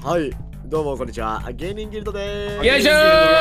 はい、どうもこんにちは。芸人ギルドでーす。 よいしょ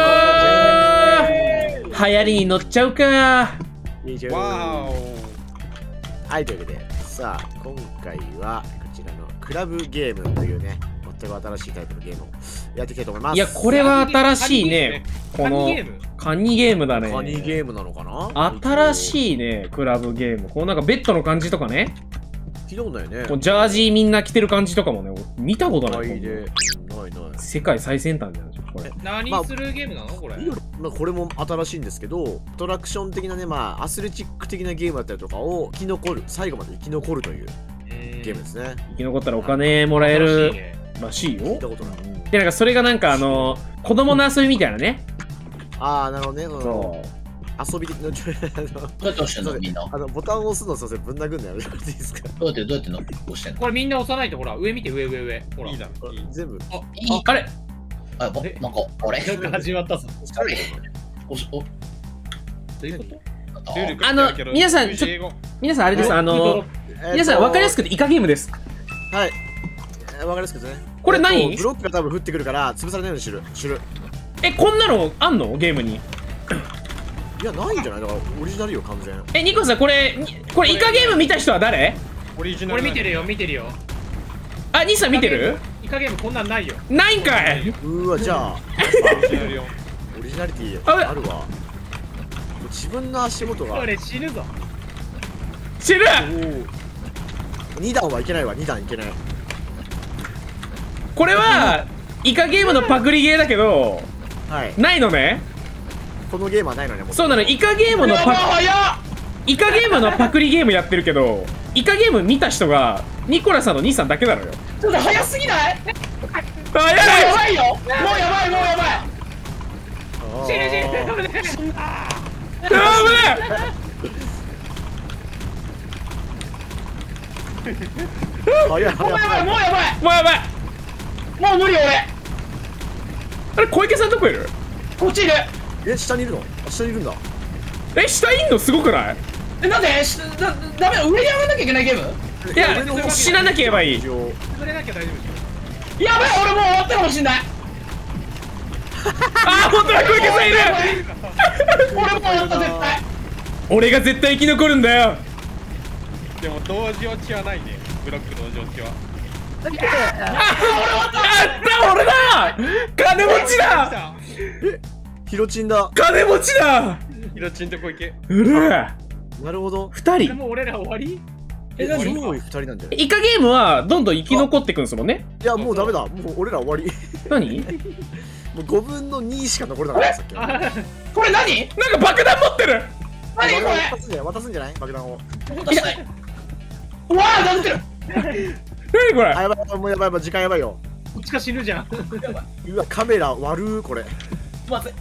ー。流行りに乗っちゃうかー。 わー。はい、というわけで、さあ、今回はこちらのクラブゲームというね、全く新しいタイプのゲームをやっていきたいと思います。 いや、これは新しいね。このカニゲームだね。 カニゲームなのかな。 新しいね、クラブゲーム。こうなんかベッドの感じとかね。 聞いたことないね。 こうジャージーみんな着てる感じとかもね、見たことない。 ないない。 世界最先端じゃないですか、これ。 何するゲームなのこれ。 まあこれも新しいんですけど、アトラクション的なね、まあアスレチック的なゲームだったりとかを生き残る、最後まで生き残るというゲームですね。 生き残ったらお金もらえるらしいよ。 聞いたことない。 で、なんかそれがなんか子供の遊びみたいなね。 ああ、なるほどね。 そう。 遊び的な、 どうやって押してんのみんな。 ボタンを押すのすいません、ぶん殴んのやめてもらっていいですか。 どうやって押してんの。 これみんな押さないと、ほら、上見て、上。ほら。いいだろ。 全部。 あれなんか、あれなんか始まったぞ。どういうこと？ 皆さん、皆さんあれです、皆さん分かりやすくてイカゲームです。 はい。分かりやすくてね。 これ何？ ブロックが多分降ってくるから潰されないようにする。 こんなのあんのゲームに？ いや、ないんじゃない？だからオリジナルよ、完全。 ニコさん、これイカゲーム見た人は誰？ オリジナル。これ見てるよ。 あ、兄さん見てる？ イカゲームこんなんないよ。 ないんかい。 うわ、じゃあオリジナリティあるわ。自分の足元が。 これ死ぬぞ。 死ぬ。 2段はいけないわ。2段いけない。 これはイカゲームのパクリゲーだけど、ないのね。 このゲームはないのね。 そうなの。イカゲームのパクリゲームやってるけど、イカゲーム見た人がニコラさんの兄さんだけなのよ。 ちょっと早すぎない？ 早い。 やばいよ。もうやばい。死ぬ。 もうやばい。 もう無理俺。 あれ、小池さんどこいる？ こっちいる。 下にいるの？下にいるんだ。 下いんのすごくない？ なんでダメだ、上に上がんなきゃいけないゲーム？ いや、死ななければいい。 潰れなきゃ大丈夫でしょ。やばい、俺もう終わったかもしんない。 あ、本当だ、小池さんいる。 俺も終わった、絶対。俺が絶対生き残るんだよ。 でも同時落ちはないね。ブロック同時落ちは。 あった俺だ。金持ちだ。 ヒロチンだ。 金持ちだ。 ヒロチンと小池。 なるほど。 2人。 もう俺ら終わり？ 上位2人なんじゃない？ イカゲームはどんどん生き残っていくんですもんね。 いや、もうダメだ。もう俺ら終わり。 何？ もう5分の2しか残れなかったさっき。 これ何？ なんか爆弾持ってる。 何これ？ 渡すんじゃない？爆弾を。 うわー、殴ってる。 何これ？ あ、やばい、もうやばい、時間やばいよ。 こっちか死ぬじゃん。 うわ、カメラ割るこれ。 まずい。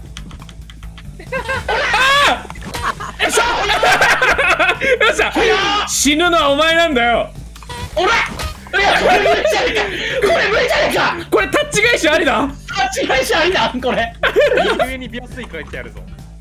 よっしゃ。死ぬのはお前なんだよ。 おら。いや、これ無理じゃねえか。 これタッチ返しありだ。 タッチ返しありだこれ。 上に秒数書いてあるぞ。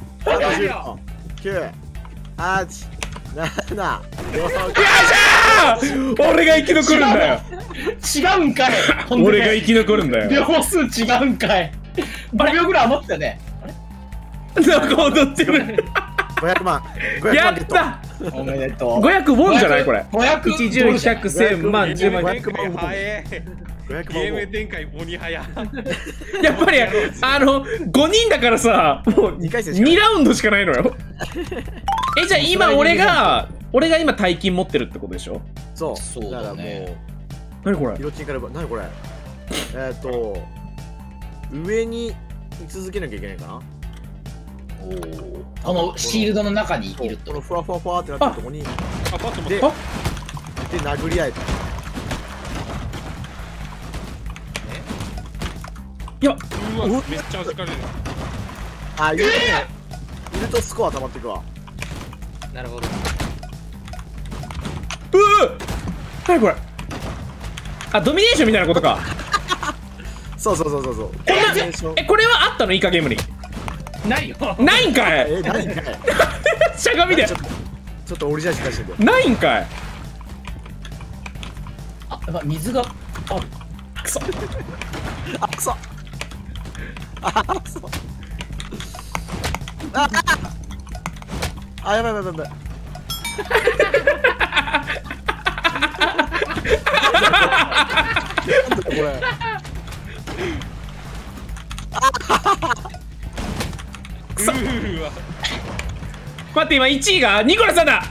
9、8、7、 よっしゃー。俺が生き残るんだよ。 違うんかい。 俺が生き残るんだよ。 秒数違うんかい。5秒ぐらい余ってたね。 なんか踊ってる。 500万。 やった。 おめでとう。 500ウォンじゃないこれ。 500、 1、10、100、1000万、10万。 ゲーム展開鬼早。 やっぱり5人だからさ、もう2ラウンドしかないのよ。じゃあ今俺が今大金持ってるってことでしょ？ そう。 だからもう。 何これ？ ヒロチンから何これ？上に居続けなきゃいけないかな。 このシールドの中にいると。 このふわふわふわってなってるとこに。で殴り合えた。 いや、 うわ、めっちゃ弾かれる。 あ、いるとスコア溜まっていくわ。 なるほど。 何これ？あ、ドミネーションみたいなことか。 そう。 これはあったの？イカゲームに。 ないよ。 ないんかい。 ないんかい。 しゃがみで。 ちょっとオリジナルしかしてて。 ないんかい。 あ、やっぱ水が。あ、 そ。 あ、くそ。あ、くそ。あ、やばいやばいやばい。なんだこれ。 うわ。 待って、今1位がニコラさんだ。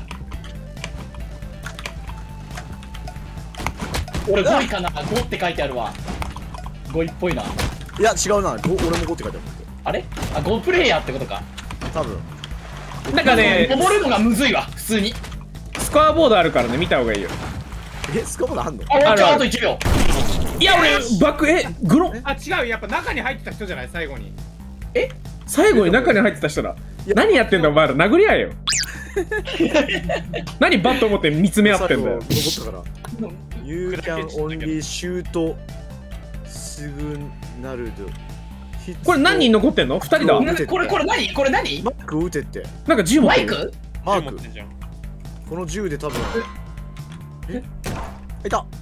俺5位かな。5って書いてあるわ。5位っぽいな。 いや、違うな。俺も5って書いてある。 あれあ、5プレイヤーってことか。 多分。 なんかね、 登るのがむずいわ、普通に。 スコアボードあるからね、見た方がいいよ。 スカボードあんの？ あ、 るあと1秒。 いや、俺、バック、グロ、 あ、違う、やっぱ中に入ってた人じゃない、最後に。 最後に中に入ってた人だ。何やってんだ、お前ら、殴り合えよ。何バット持って見つめ合ってんだよ。 残ったから。You can only shoot すぐなるど。 これ何人残ってんの？ 2人だ。 うんこれ何これ何マイクを撃てって。 なんか銃持っマイてる。 クマーク。 持ってんじゃん。 この銃で多分。いた。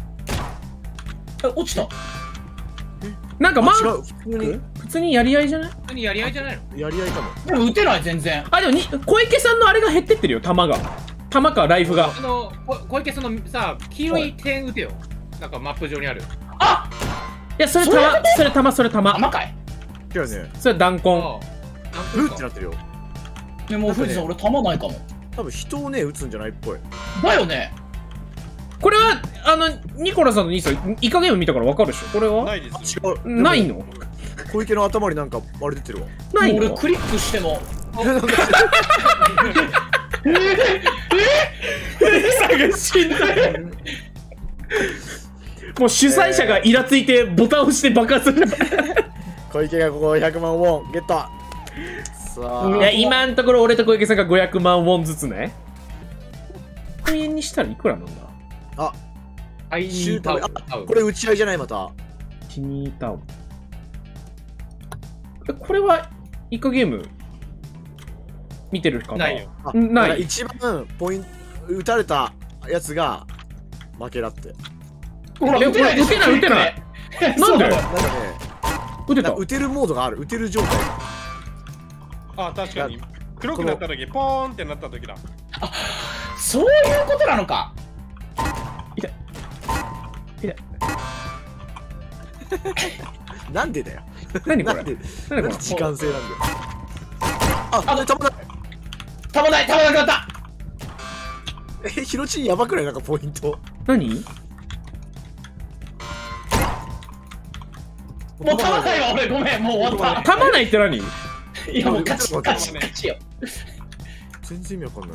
落ちた。 なんかマー違う。普通に普通にやり合いじゃない？ 何やり合いじゃないの？ やり合いかも。 でも撃てない全然。 あ、でも小池さんのあれが減ってってるよ、弾が。弾かライフが。 小池そのさ、黄色い点打てよ。なんかマップ上にある。 あ、 いや、それ弾、それ弾。 甘かい。 違うね。 それ弾痕。 うってなってるよ。 でも富士山俺弾ないかも。 多分人をね、撃つんじゃないっぽい。 だよね。 これは、ニコラさんの兄さん、イカゲーム見たから分かるでしょこれはないです。 違う。 ないの？ 小池の頭になんかあれ出てるわ。 ないの？ 俺クリックしても。 が死んだ。もう主催者がイラついてボタンを押して爆発する。 小池がここ100万ウォンゲット。さあ。 いや、今のところ俺と小池さんが500万ウォンずつね。100円にしたらいくらなんだ？ あ、 アイニシューター。 ータウン。 あ、これ打ち合いじゃないまた。 ティニータウン。これはイカゲーム見てるかな？ ないよ。 あないだから一番ポイント打たれたやつが負けだって。 ほら撃てないでしょ。 撃てないなんで？ なんかね、 撃てた。 打てるモードがある。打てる状態。 あ、確かに。黒くなった時、ポーンってなった時だ。 そういうことなのか。 なんでだよ。 何これ？ なんで何これ？ 時間制なんだよ。あ、たま弾ないくなった。 ヒロチンやばくないなんかポイント。 何？ もう弾ないわ俺ごめんもう終わっ噛まないって何？ た。いやもう勝ちよ。 全然意味わかんない。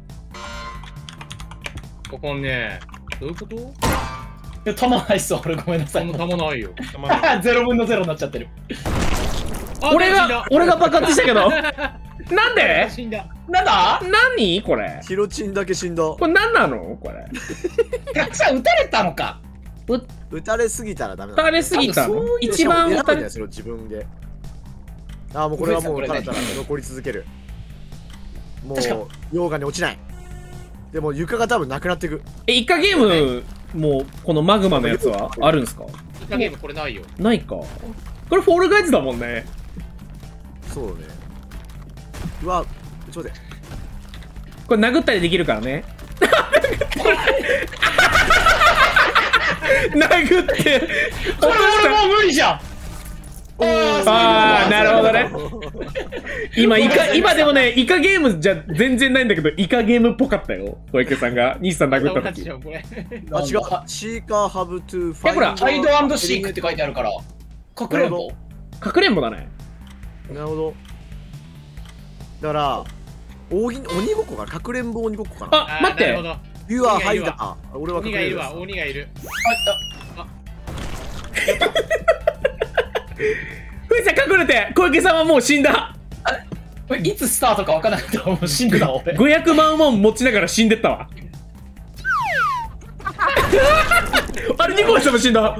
ここね、どういうこと？ 弾ないっす俺ごめんなさい。 そんな弾ないよ。弾ない。 0分の0になっちゃってる。 俺が爆発したけど。なんで？ 死んだ。 なんだ？ 何これ？ ヒロチンだけ死んだ。 これ何なのこれ？ たくさん撃たれたのか。 撃たれすぎたらダメなの。 撃たれすぎたの？一番撃たれ。 それを自分で。あ、もうこれはもうただただ残り続ける。もう溶岩に落ちない。でも床が多分なくなっていく。 イカゲームもこのマグマのやつはあるんすか？ イカゲームこれないよ。 ないか。これフォールガイズだもんね。 そうね。うわ、ちょっと待って。 これ殴ったりできるからね。殴ってこれ俺もう無理じゃん。 ああ、なるほどね。今でもね、イカゲームじゃ全然ないんだけど、イカゲームっぽかったよ。小池さんが西さん殴った時。 あ、違う。シーカーハブトゥファイン。 ほらハイド&シークって書いてあるからかくれんぼ。 かくれんぼだね。 なるほど。だから鬼ごっこかな、かくれんぼ鬼ごっこかな。 あ、待って。 You areハイダー。俺は鬼がいるわ、鬼がいる。 ふいさん隠れて、小池さんはもう死んだ。 これいつスタートか分からなくてもう死んでた俺。 500万ウォン持ちながら死んでったわ。あれ、ニコラさんも死んだ。 ど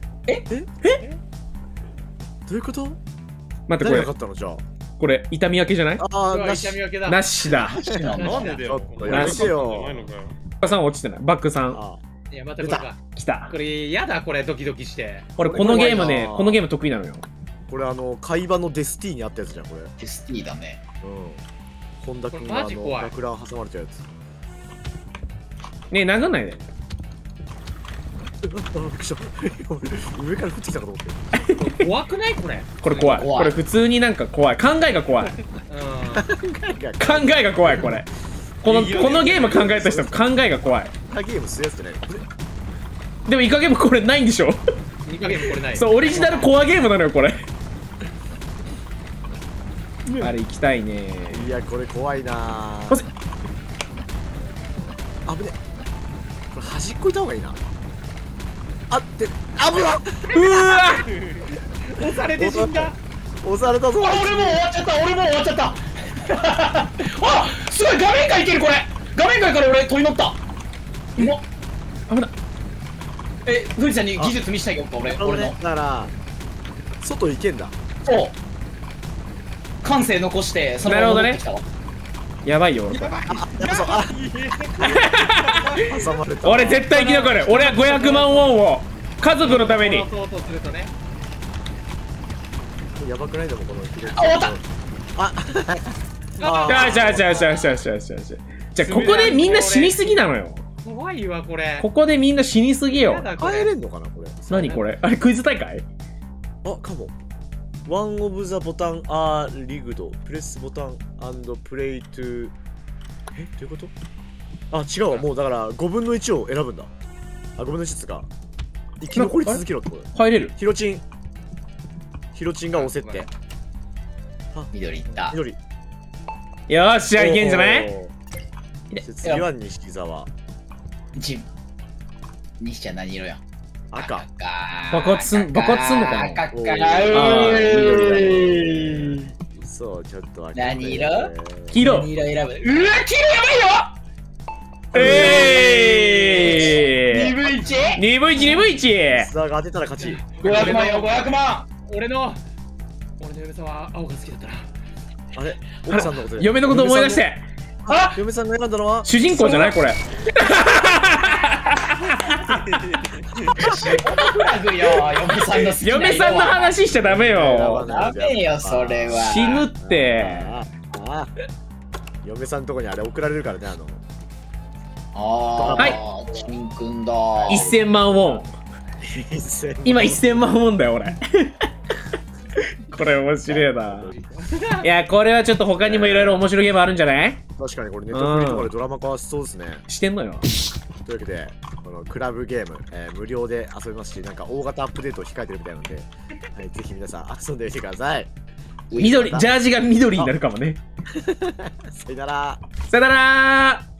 ういうこと？ 待って、 誰が勝ったのじゃあ。 これ痛み分けじゃない？ ああ、なし。 痛み分けだ。 なしだ。 なんでだよ。 やめてよ。 バックさんは落ちてない。バックさん。 いや、またこれか。 来た。 これ、やだ、これ、ドキドキして。 俺このゲームね、 怖いなこのゲーム得意なのよ。 これ会話のデスティにあったやつじゃん、これ。 テスティだね。 本田君こがれマジ怖い学ラン挟まれちゃうやつ。 ねえ、殴んないで。 びっくりした上から降ってきたかと思って。 怖くないこれ。 これ怖い。 怖いこれ普通になんか怖い。考えが怖い。 うん。 考えが怖い、これ。このゲーム考えた人、考えが怖い。 ゲームするやつじゃない。 でもイカゲームこれないんでしょ。 2ヶ月これない。 そう、オリジナルコアゲームなのよ、これ。あれ行きたいね。 いや、これ怖いなほせ危ね。これ端っこいた方がいいな。あって危なっ。 うわ押されて死んだ。 押されたぞ。 あ、俺もう終わっちゃった。俺もう終わっちゃったあ、すごい画面外いけるこれ。画面外から俺飛び乗った。うまっ。 危ない。 富士山に技術見せてあげようか俺の。 だから外行けんだ。 そう感性残してそのまま戻ってきたわ。 やばいよ、俺。 やっぱそう。挟まれた。 俺絶対生き残る。俺は500万ウォンを家族のために。 そうするとね。 やばくないでもこの。 あ、終わったあよしよしよしよしよしよしよし。じゃあここでみんな死にすぎなのよ。 怖いわ、これ。 ここでみんな死にすぎよや。だこれ帰れんのかなこれ。 何これ、あれクイズ大会。 あ、かも。One of the button are rigged. Press button and play to. どういうこと？あ、違うわ。もうだから5分の1を選ぶんだ。あ、5分の1っつうか。生き残り続けろってことだ。 入れる。 ヒロチンが押せって。 緑いった。 緑。 よーし、じゃあいけんじゃない。 おー次は西沢。 西ちゃん何色や。 赤。 爆発すんのかな。 赤かおーー。 そう、ちょっと開けて何色黄色。 何色選ぶ。うわ、黄色やばいよ。 2分 1!2 西沢が当てたら勝ち。 500万よ、500万。 俺の嫁さんは青が好きだったな。 あれ奥さんのことで嫁のこと思い出して。 あ、 嫁さんが選んだのは主人公じゃないこれ。 フラグよ、嫁さんの好きな色は。 嫁さんの話しちゃダメよ。 ダメよ、それは。 死ぬって。 あ嫁さんのとこにあれ送られるからね、 あはいあ、チンくんだ。 1000万ウォン。今1000万ウォンだよ俺。これ面白いな。いや、これはちょっと他にもいろいろ面白いゲームあるんじゃない？ 確かにこれネットフリとかでドラマ化しそうですね。 してんのよ。 というわけで、このクラブゲーム、無料で遊べますし、なんか大型アップデートを控えてるみたいなので、はい、ぜひ皆さん遊んでみてください。 緑、ジャージが緑になるかもね。 さよなら。 さよならー。